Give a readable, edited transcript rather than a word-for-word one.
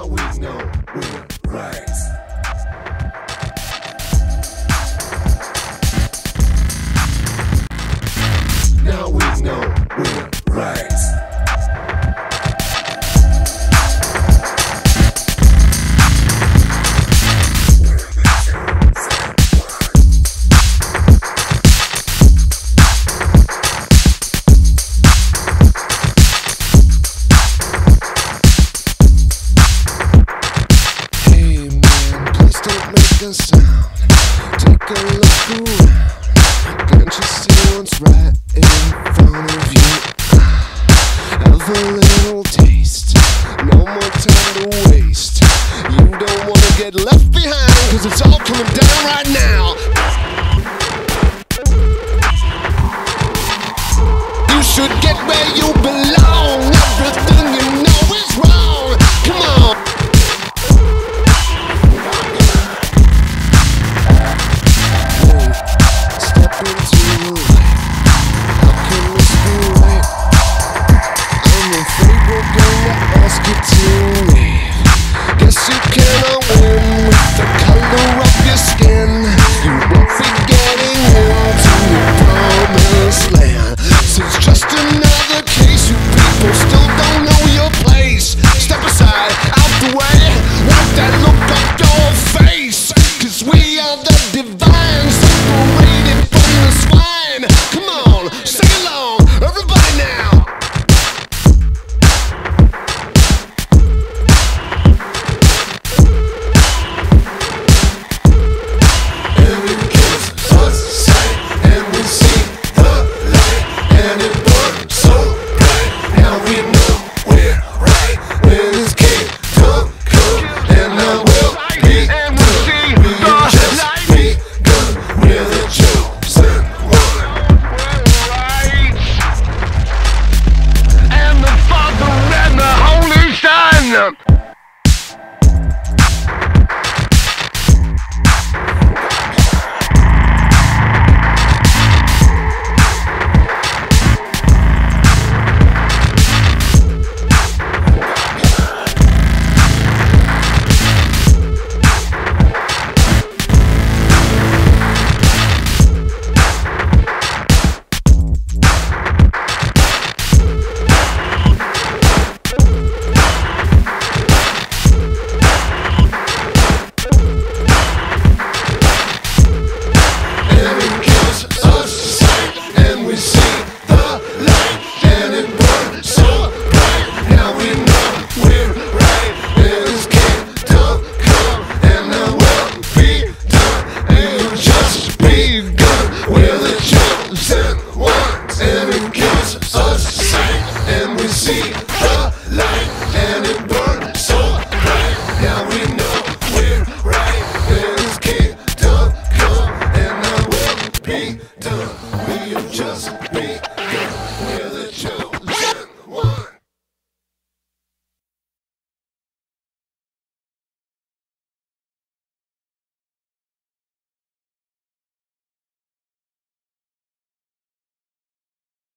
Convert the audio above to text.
we know we're right. Now we know we're right. Make a sound, take a look around. Can't you see what's right in front of you? Have a little taste, no more time to waste. You don't wanna get left behind, cause it's all coming down right now. You should get where you belong. Everything